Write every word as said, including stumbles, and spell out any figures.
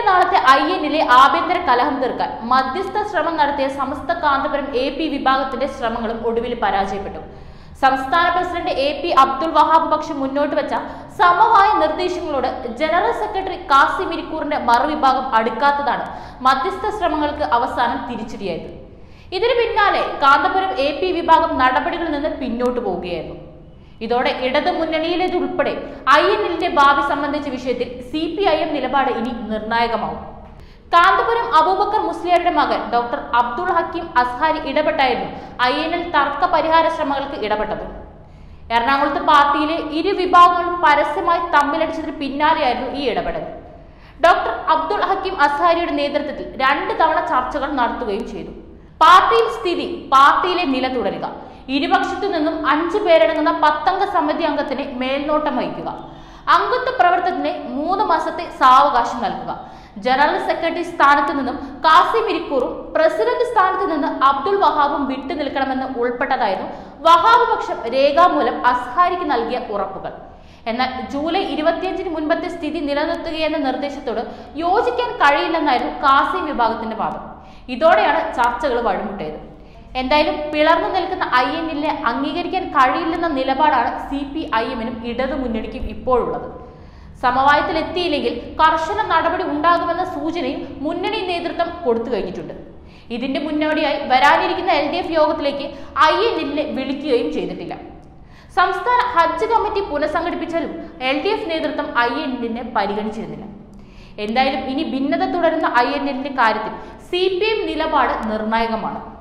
നാളത്തെ ഐ എന്നിലെ ആഭ്യന്തര കലഹം തീർക്കാൻ മധ്യസ്ഥ ശ്രമം നടത്തിയ സമസ്ത കാന്തപുരം എ പി വിഭാഗത്തിന്റെ ശ്രമങ്ങളും ഒടുവിൽ പരാജയപ്പെട്ടു. സംസ്ഥാന president A P Abdul Wahab പക്ഷം മുന്നോട്ട് വെച്ച സമവായ നിർദ്ദേശങ്ങളോട് ജനറൽ സെക്രട്ടറി കാസിം ഇരിക്കൂറിന്റെ മറുവിഭാഗം അടുക്കാത്തതാണ് മധ്യസ്ഥ ശ്രമങ്ങൾക്ക് അവസാനം തിരിച്ചടിയായത്. ഇതിനു പിന്നാലെ കാന്തപുരം എ പി വിഭാഗം നടപടികളിൽ നിന്ന് പിന്നോട്ട് പോവുകയായിരുന്നു. ഇതോടെ ഇടതു മുന്നണിയിലേതുൾപ്പെടെ ഐ എൻ എല്ലിന്റെ ഭാവി സംബന്ധിച്ച വിഷയത്തിൽ സി പി ഐ എം നിലപാട് ഇനി നിർണായകമാവും. കാന്തപുരം അബൂബക്കർ മുസ്ലിയാരുടെ മകൻ ഡോക്ടർ അബ്ദുൾ ഹക്കീം അസ്ഹാരി ഇടപെട്ടായിരുന്നു ഐ എൻ എൽ തർക്ക പരിഹാര ശ്രമങ്ങൾക്ക് ഇടപെട്ടത്. എറണാകുളത്ത് പാർട്ടിയിലെ ഇരു വിഭാഗങ്ങളും പരസ്യമായി തമ്മിലടിച്ചതിന് പിന്നാലെയായിരുന്നു ഈ ഇടപെടൽ. ഡോക്ടർ അബ്ദുൾ ഹക്കീം അസ്ഹാരിയുടെ നേതൃത്വത്തിൽ രണ്ട് തവണ ചർച്ചകൾ നടത്തുകയും ചെയ്തു. പാർട്ടിയിൽ സ്ഥിതി പാർട്ടിയിലെ നില തുടരുക, ഇരുപക്ഷത്തു നിന്നും അഞ്ചു പേരടങ്ങുന്ന പത്തംഗ സമിതി അംഗത്തിന് മേൽനോട്ടം വഹിക്കുക, അംഗത്വ പ്രവർത്തനത്തിന് മൂന്ന് മാസത്തെ സാവകാശം നൽകുക, ജനറൽ സെക്രട്ടറി സ്ഥാനത്തു നിന്നും കാസിം ഇരിക്കൂറും പ്രസിഡന്റ് സ്ഥാനത്ത് നിന്ന് അബ്ദുൾ വഹാബും വിട്ടുനിൽക്കണമെന്ന് ഉൾപ്പെട്ടതായിരുന്നു വഹാബ് പക്ഷം രേഖാമൂലം അസ്ഹാരിക്ക് നൽകിയ ഉറപ്പുകൾ. എന്നാൽ ജൂലൈ ഇരുപത്തിയഞ്ചിന് മുൻപത്തെ സ്ഥിതി നിലനിർത്തുകയെന്ന നിർദ്ദേശത്തോട് യോജിക്കാൻ കഴിയില്ലെന്നായിരുന്നു കാസിം വിഭാഗത്തിന്റെ വാദം. ഇതോടെയാണ് ചർച്ചകൾ വഴിമുട്ടിയത്. എന്തായാലും പിളർന്നു നിൽക്കുന്ന ഐ എൻ എല്ലിനെ അംഗീകരിക്കാൻ കഴിയില്ലെന്ന നിലപാടാണ് സി പി ഐ എമ്മിനും ഇടതു മുന്നണിക്കും ഇപ്പോഴുള്ളത്. സമവായത്തിൽ എത്തിയില്ലെങ്കിൽ കർശന നടപടി ഉണ്ടാകുമെന്ന സൂചനയും മുന്നണി നേതൃത്വം കൊടുത്തു കഴിഞ്ഞിട്ടുണ്ട്. ഇതിന്റെ മുന്നോടിയായി വരാനിരിക്കുന്ന എൽ ഡി എഫ് യോഗത്തിലേക്ക് ഐ എൻ എല്ലിനെ വിളിക്കുകയും ചെയ്തിട്ടില്ല. സംസ്ഥാന ഹജ്ജ് കമ്മിറ്റി പുനഃസംഘടിപ്പിച്ചാലും എൽ ഡി എഫ് നേതൃത്വം ഐ എൻ എല്ലിനെ പരിഗണിച്ചിരുന്നില്ല. എന്തായാലും ഇനി ഭിന്നത തുടരുന്ന ഐ എൻ എല്ലിന്റെ കാര്യത്തിൽ സി പി എം നിലപാട് നിർണായകമാണ്.